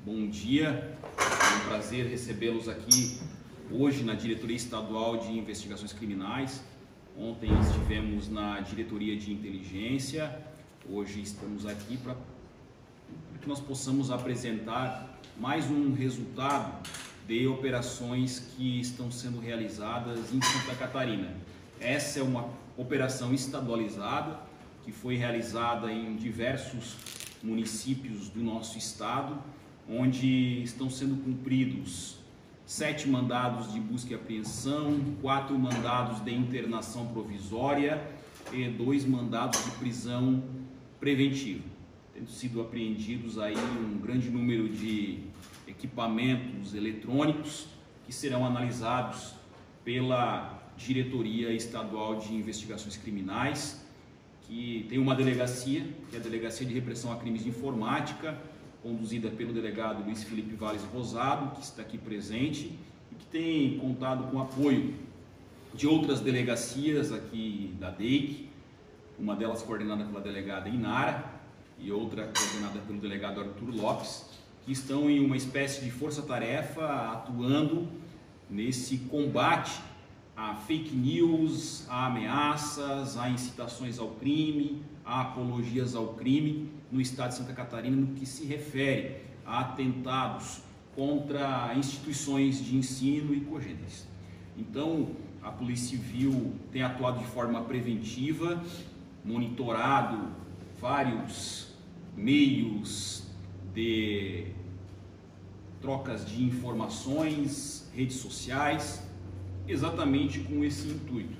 Bom dia, é um prazer recebê-los aqui hoje na Diretoria Estadual de Investigações Criminais. Ontem estivemos na Diretoria de Inteligência, hoje estamos aqui para que nós possamos apresentar mais um resultado de operações que estão sendo realizadas em Santa Catarina. Essa é uma operação estadualizada que foi realizada em diversos municípios do nosso estado, onde estão sendo cumpridos 7 mandados de busca e apreensão, 4 mandados de internação provisória e 2 mandados de prisão preventiva. Tendo sido apreendidos aí um grande número de equipamentos eletrônicos que serão analisados pela Diretoria Estadual de Investigações Criminais, que tem uma delegacia, que é a Delegacia de Repressão a Crimes de Informática, conduzida pelo delegado Luiz Felipe Valles Rosado, que está aqui presente, e que tem contado com o apoio de outras delegacias aqui da DEIC, uma delas coordenada pela delegada Inara e outra coordenada pelo delegado Arthur Lopes, que estão em uma espécie de força-tarefa atuando nesse combate a fake news, a ameaças, a incitações ao crime, a apologias ao crime no estado de Santa Catarina, no que se refere a atentados contra instituições de ensino e cogêneres. Então, a Polícia Civil tem atuado de forma preventiva, monitorado vários meios de trocas de informações, redes sociais, exatamente com esse intuito.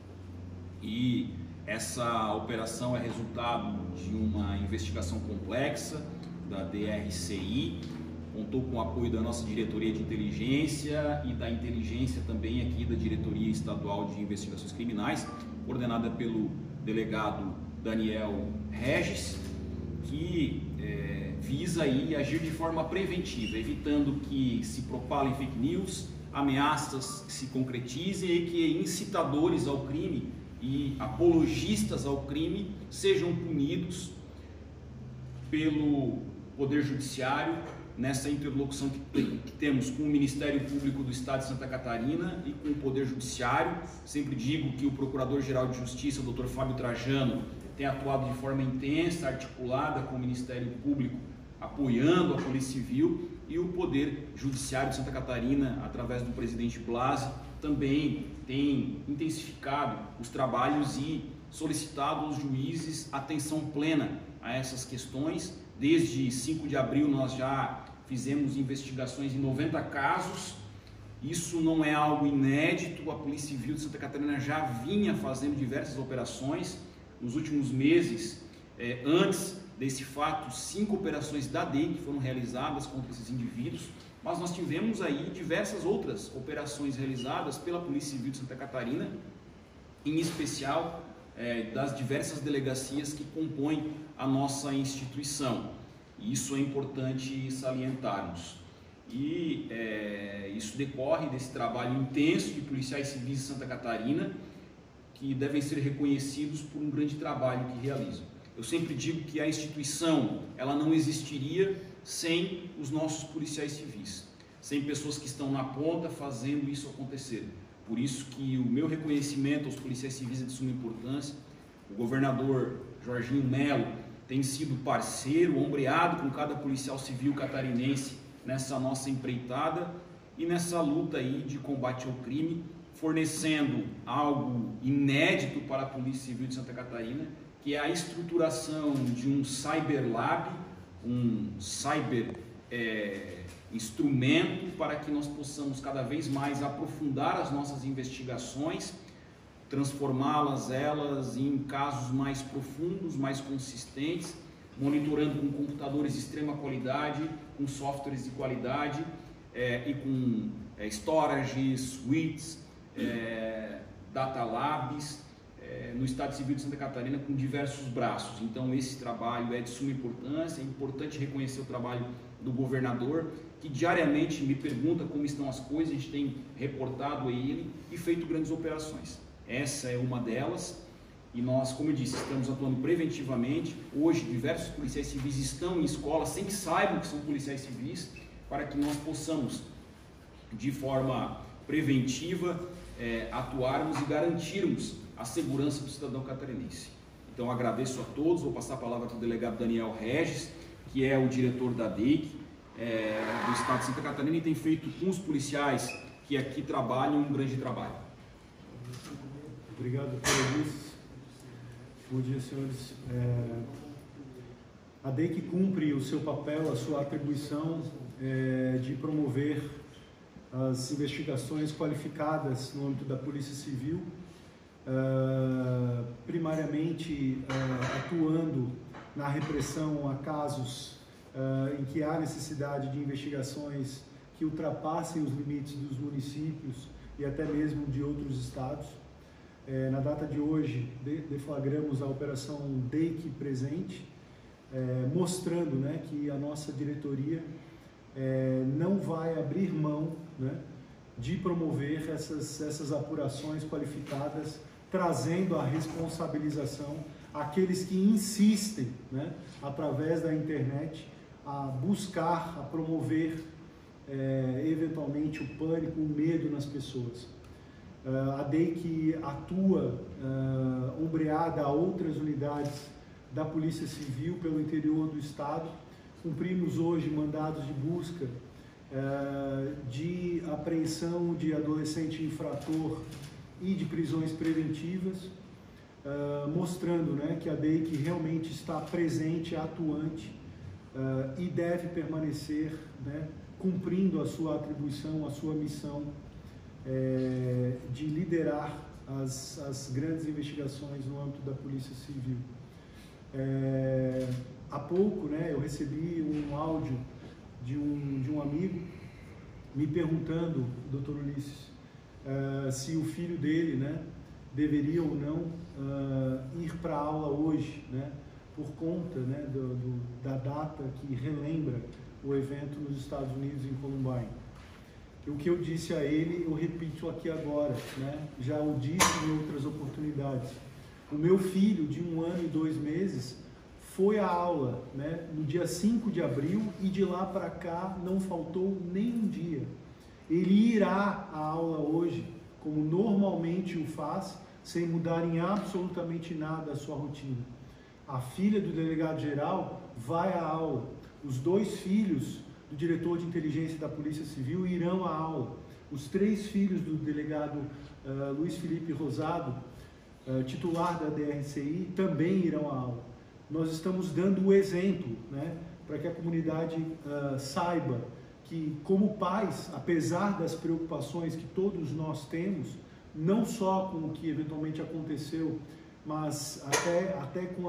E essa operação é resultado de uma investigação complexa da DRCI, contou com o apoio da nossa Diretoria de Inteligência e da Inteligência também aqui da Diretoria Estadual de Investigações Criminais, coordenada pelo delegado Daniel Regis, que visa aí agir de forma preventiva, evitando que se propalem fake news, ameaças que se concretizem e que incitadores ao crime e apologistas ao crime sejam punidos pelo Poder Judiciário nessa interlocução que temos com o Ministério Público do Estado de Santa Catarina e com o Poder Judiciário. Sempre digo que o Procurador-Geral de Justiça, o Dr. Fábio Trajano, tem atuado de forma intensa, articulada com o Ministério Público, apoiando a Polícia Civil, e o Poder Judiciário de Santa Catarina, através do presidente Blasi, também tem intensificado os trabalhos e solicitado aos juízes atenção plena a essas questões. Desde 5 de abril nós já fizemos investigações em 90 casos. Isso não é algo inédito, a Polícia Civil de Santa Catarina já vinha fazendo diversas operações. Nos últimos meses, antes desse fato, 5 operações da DEIC foram realizadas contra esses indivíduos, mas nós tivemos aí diversas outras operações realizadas pela Polícia Civil de Santa Catarina, em especial das diversas delegacias que compõem a nossa instituição. E isso é importante salientarmos. E isso decorre desse trabalho intenso de policiais civis de Santa Catarina, que devem ser reconhecidos por um grande trabalho que realizam. Eu sempre digo que a instituição ela não existiria sem os nossos policiais civis, sem pessoas que estão na ponta fazendo isso acontecer. Por isso que o meu reconhecimento aos policiais civis é de suma importância. O governador Jorginho Melo tem sido parceiro, ombreado com cada policial civil catarinense nessa nossa empreitada e nessa luta aí de combate ao crime, fornecendo algo inédito para a Polícia Civil de Santa Catarina, que é a estruturação de um cyberlab, um cyber instrumento para que nós possamos cada vez mais aprofundar as nossas investigações, transformá-las em casos mais profundos, mais consistentes, monitorando com computadores de extrema qualidade, com softwares de qualidade e com storage, suites, data labs, no Estado Civil de Santa Catarina com diversos braços. Então esse trabalho é de suma importância, é importante reconhecer o trabalho do governador, que diariamente me pergunta como estão as coisas, a gente tem reportado a ele e feito grandes operações. Essa é uma delas, E nós, como eu disse, estamos atuando preventivamente. Hoje, diversos policiais civis estão em escolas sem que saibam que são policiais civis, para que nós possamos, de forma preventiva, atuarmos e garantirmos a segurança do cidadão catarinense. Então, agradeço a todos. Vou passar a palavra para o delegado Daniel Regis, que é o diretor da DEIC do Estado de Santa Catarina e tem feito com os policiais que aqui trabalham um grande trabalho. Obrigado, Luiz. Bom dia, senhores. A DEIC cumpre o seu papel, a sua atribuição de promover as investigações qualificadas no âmbito da Polícia Civil, primariamente atuando na repressão a casos em que há necessidade de investigações que ultrapassem os limites dos municípios e até mesmo de outros estados. Na data de hoje, deflagramos a Operação DEIC Presente, mostrando, né, que a nossa diretoria não vai abrir mão, né, de promover essas apurações qualificadas, trazendo a responsabilização àqueles que insistem, né, através da internet, a buscar, a promover eventualmente o pânico, o medo nas pessoas. A DEIC atua ombreada a outras unidades da Polícia Civil pelo interior do Estado. Cumprimos hoje mandados de busca de apreensão de adolescente infrator e de prisões preventivas, mostrando, né, que a DEIC realmente está presente, atuante e deve permanecer, né, cumprindo a sua atribuição, a sua missão de liderar as grandes investigações no âmbito da Polícia Civil. Há pouco, né, eu recebi um áudio de um amigo me perguntando, Dr. Ulisses, se o filho dele, né, deveria ou não ir para a aula hoje, né, por conta, né, da data que relembra o evento nos Estados Unidos, em Columbine. O que eu disse a ele, eu repito aqui agora, né? Já o disse em outras oportunidades. O meu filho, de 1 ano e 2 meses, foi à aula, né, no dia 5 de abril e de lá para cá não faltou nem um dia. Ele irá à aula hoje, como normalmente o faz, sem mudar em absolutamente nada a sua rotina. A filha do delegado-geral vai à aula. Os 2 filhos do diretor de inteligência da Polícia Civil irão à aula. Os 3 filhos do delegado Luiz Felipe Rosado, titular da DRCI, também irão à aula. Nós estamos dando o exemplo, né, para que a comunidade saiba que, como pais, apesar das preocupações que todos nós temos, não só com o que eventualmente aconteceu, mas até com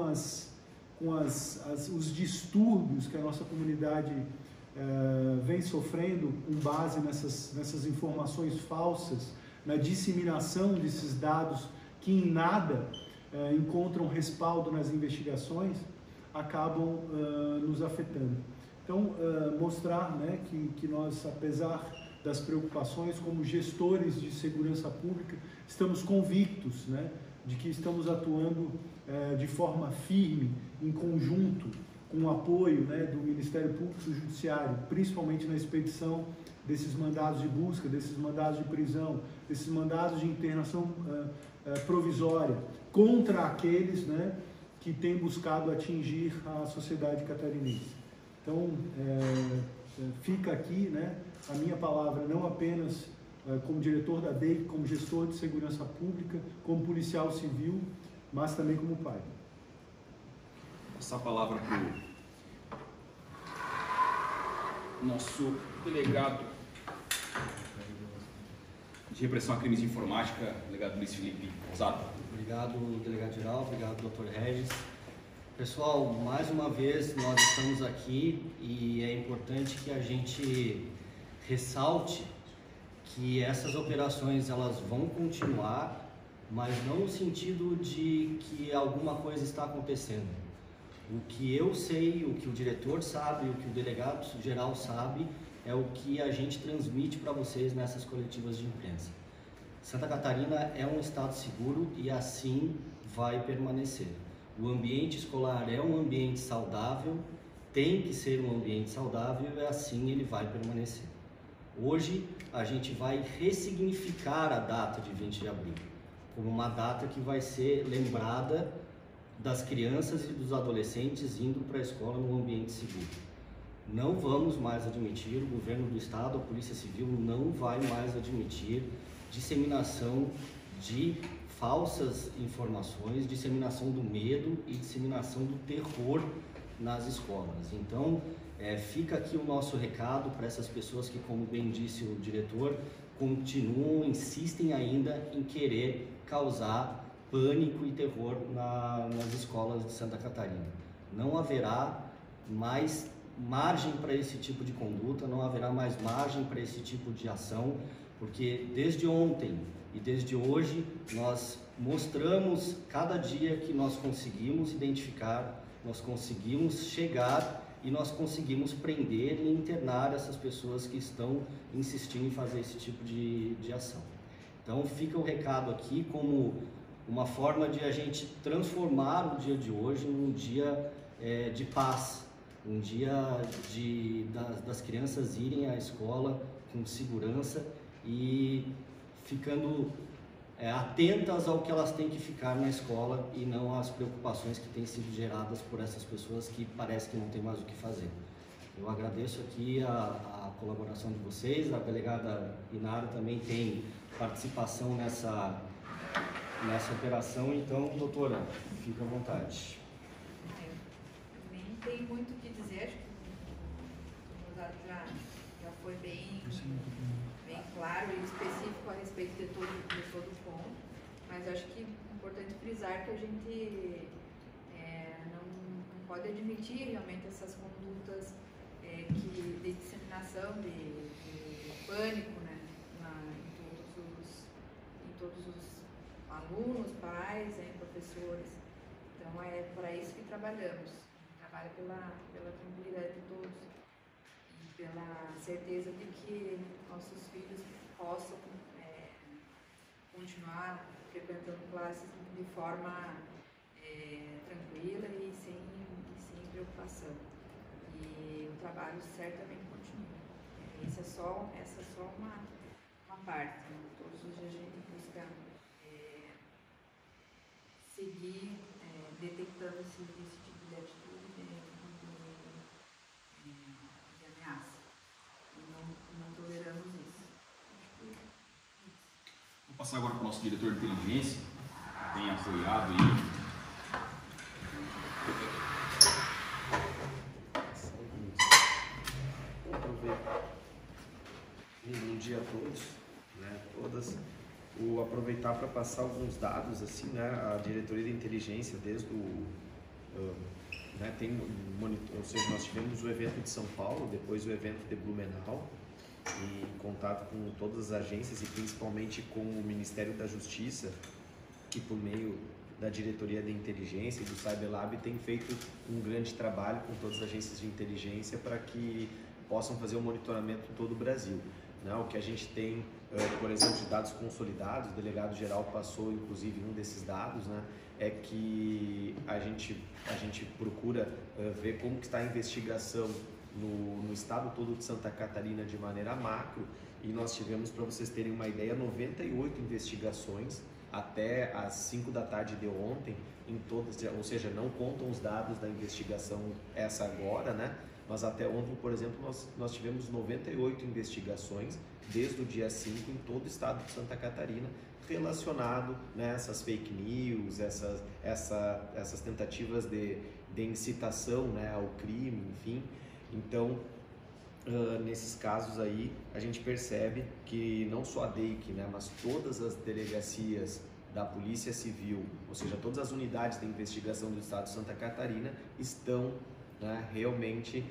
os distúrbios que a nossa comunidade vem sofrendo com base nessas informações falsas, na disseminação desses dados que em nada encontram respaldo nas investigações, acabam nos afetando. Então, mostrar, né, que nós, apesar das preocupações, como gestores de segurança pública, estamos convictos, né, de que estamos atuando de forma firme, em conjunto, com o apoio, né, do Ministério Público e do Judiciário, principalmente na expedição desses mandados de busca, desses mandados de prisão, desses mandados de internação provisória, contra aqueles, né, que têm buscado atingir a sociedade catarinense. Então, fica aqui, né, a minha palavra, não apenas como diretor da DEIC, como gestor de segurança pública, como policial civil, mas também como pai. Essa palavra para o nosso delegado de repressão a crimes de informática, delegado Luiz Felipe Rosado. Obrigado, delegado-geral, obrigado, Dr. Regis. Pessoal, mais uma vez nós estamos aqui e é importante que a gente ressalte que essas operações elas vão continuar, mas não no sentido de que alguma coisa está acontecendo. O que eu sei, o que o diretor sabe, o que o delegado-geral sabe, é o que a gente transmite para vocês nessas coletivas de imprensa. Santa Catarina é um estado seguro e assim vai permanecer. O ambiente escolar é um ambiente saudável, tem que ser um ambiente saudável e assim ele vai permanecer. Hoje a gente vai ressignificar a data de 20 de abril, como uma data que vai ser lembrada das crianças e dos adolescentes indo para a escola num ambiente seguro. Não vamos mais admitir, o governo do estado, a Polícia Civil não vai mais admitir disseminação de falsas informações, disseminação do medo e disseminação do terror nas escolas. Então, fica aqui o nosso recado para essas pessoas que, como bem disse o diretor, continuam, insistem ainda em querer causar pânico e terror nas escolas de Santa Catarina. Não haverá mais margem para esse tipo de conduta, não haverá mais margem para esse tipo de ação, porque desde ontem e desde hoje nós mostramos cada dia que nós conseguimos identificar, nós conseguimos chegar e nós conseguimos prender e internar essas pessoas que estão insistindo em fazer esse tipo de ação. Então fica o recado aqui como uma forma de a gente transformar o dia de hoje num dia de paz, um dia das crianças irem à escola com segurança e ficando atentas ao que elas têm que ficar na escola e não às preocupações que têm sido geradas por essas pessoas que parece que não tem mais o que fazer. Eu agradeço aqui a colaboração de vocês, a delegada Inara também tem participação nessa operação, então, doutora, fica à vontade. Eu nem tenho muito o que dizer, acho que o dado já foi bem claro e específico a respeito de todo o ponto, mas acho que é importante frisar que a gente não pode admitir realmente essas condutas de disseminação, de pânico, né, em todos os alunos, pais, professores. Então é para isso que trabalhamos. Trabalha pela tranquilidade de todos e pela certeza de que nossos filhos possam continuar frequentando classes de forma tranquila e sem preocupação. E o trabalho certamente continua. Essa é só uma parte. Né? Todos os dias a gente busca seguir detectando esse tipo de atitude de ameaça. E não toleramos isso. Vou passar agora para o nosso diretor de inteligência, que tem apoiado aí. Bom dia a todos, né, todas. Vou aproveitar para passar alguns dados, assim, né, a diretoria de inteligência desde ou seja, nós tivemos o evento de São Paulo, depois o evento de Blumenau, e em contato com todas as agências e principalmente com o Ministério da Justiça, que por meio da diretoria de inteligência e do Cyberlab tem feito um grande trabalho com todas as agências de inteligência para que possam fazer um monitoramento em todo o Brasil. Né? O que a gente tem, por exemplo, de dados consolidados, o delegado-geral passou inclusive um desses dados, né? É que a gente procura ver como que está a investigação no estado todo de Santa Catarina de maneira macro, e nós tivemos, para vocês terem uma ideia, 98 investigações até às 5 da tarde de ontem, em todas, ou seja, não contam os dados da investigação essa agora, né? Mas até ontem, por exemplo, nós tivemos 98 investigações desde o dia 5 em todo o estado de Santa Catarina, relacionado nessas fake news, essas tentativas de incitação, né, ao crime, enfim. Então, nesses casos aí, a gente percebe que não só a DEIC, né, mas todas as delegacias da Polícia Civil, ou seja, todas as unidades de investigação do estado de Santa Catarina estão, né, realmente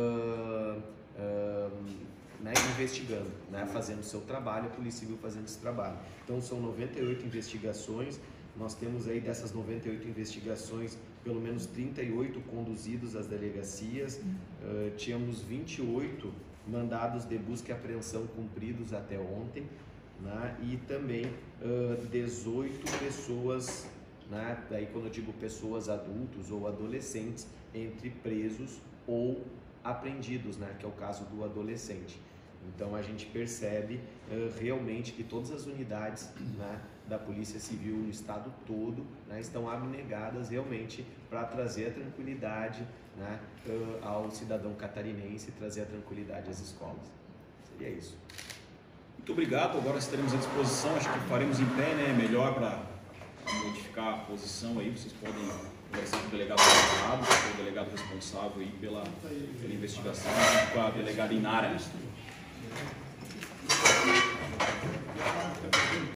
investigando, né, fazendo o seu trabalho, a Polícia Civil fazendo esse trabalho. Então são 98 investigações, nós temos aí dessas 98 investigações, pelo menos 38 conduzidos às delegacias, tínhamos 28 mandados de busca e apreensão cumpridos até ontem, né? E também 18 pessoas, né? Daí quando eu digo pessoas adultos ou adolescentes, entre presos ou apreendidos, né? Que é o caso do adolescente. Então a gente percebe realmente que todas as unidades, né, da Polícia Civil no estado todo, né, estão abnegadas realmente para trazer a tranquilidade, né, ao cidadão catarinense, trazer a tranquilidade às escolas. Seria isso. Muito obrigado. Agora estaremos à disposição. Acho que faremos em pé, né? Melhor para modificar a posição aí. Vocês podem conversar com o delegado responsável, com o delegado responsável aí pela investigação, com a delegada Inara.